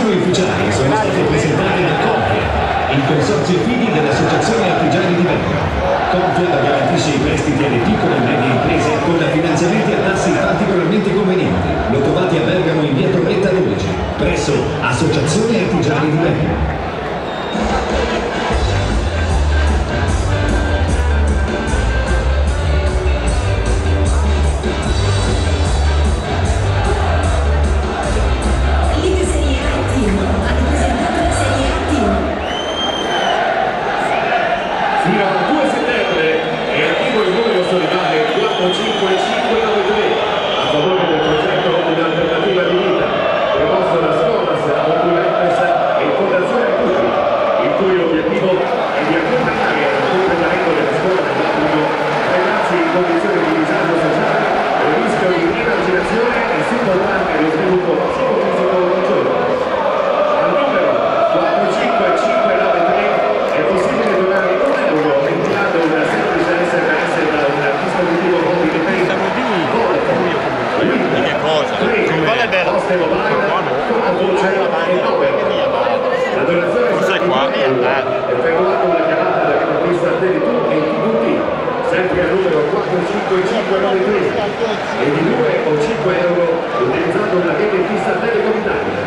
assicurazioni ufficiali sono state presentate da Confia, il consorzio fidi dell'Associazione Artigiani di Bergamo. Confia garantisce i prestiti alle piccole e medie imprese con finanziamenti a tassi particolarmente convenienti. Lo trovate a Bergamo in via Torretta 12, presso Associazione Artigiani di Bergamo. Fino al 2 settembre è attivo il numero solidale 45593 a favore del progetto Un'alternativa di vita, promosso da Scolas, Oculentes e Fondazione Tutti, il cui obiettivo è di accompagnare il completamento della scuola dell'obbligo ragazzi in condizioni di disagio sociale o rischio di emarginazione e supportare lo sviluppo psicofisico maggiore. Al numero 45593 è possibile donare un euro inviando una semplice SMS da un dispositivo mobile Paypal, Di che cosa? Qual è bello? Poste mobile, con voce e power. La donazione sarà qua effettuando una chiamata da campista Tele2 e TVT, sempre al numero 45593 e di 2 o 5 euro utilizzando una rete fissa Telecom Italia.